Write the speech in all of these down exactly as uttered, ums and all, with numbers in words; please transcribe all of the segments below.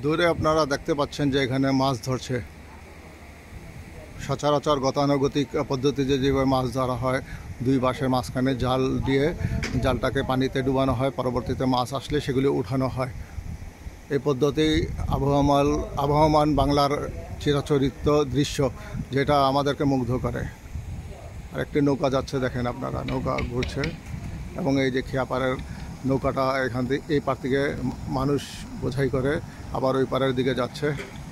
দূরে আপনারা দেখতে পাচ্ছেন যে এখানে মাছ ধরছে। সচরাচর গতানুগতিক পদ্ধতিতে যেভাবে মাছ ধরা হয়, দুই পাশের মাঝখানে জাল দিয়ে জালটাকে পানিতে ডুবানো হয়, পরবর্তীতে মাছ আসলে সেগুলি উঠানো হয়। এই পদ্ধতি আবহমান আবহমান বাংলার চিরাচরিত দৃশ্য, যেটা আমাদেরকে মুগ্ধ করে। আরেকটি নৌকা যাচ্ছে, দেখেন আপনারা, নৌকা ঘুরছে এবং এই যে খেয়াপাড়ের নৌকাটা এখান থেকে এই পার থেকে মানুষ বোঝাই করে আবার ওই পাড়ের দিকে যাচ্ছে।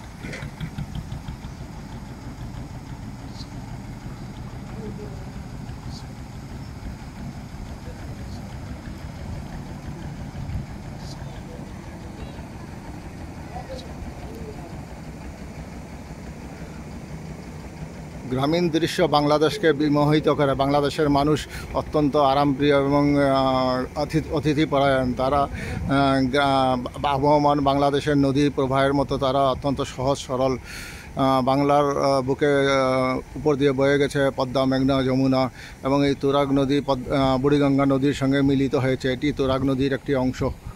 গ্রামীণ দৃশ্য বাংলাদেশকে বিমোহিত করে। বাংলাদেশের মানুষ অত্যন্ত আরামপ্রিয় এবং অতিথিপরায়ণ। তারা আবহমান বাংলাদেশের নদী প্রবাহের মতো তারা অত্যন্ত সহজ সরল। বাংলার বুকে উপর দিয়ে বয়ে গেছে পদ্মা, মেঘনা, যমুনা এবং এই তুরাগ নদী বুড়িগঙ্গা নদীর সঙ্গে মিলিত হয়েছে। এটি তুরাগ নদীর একটি অংশ।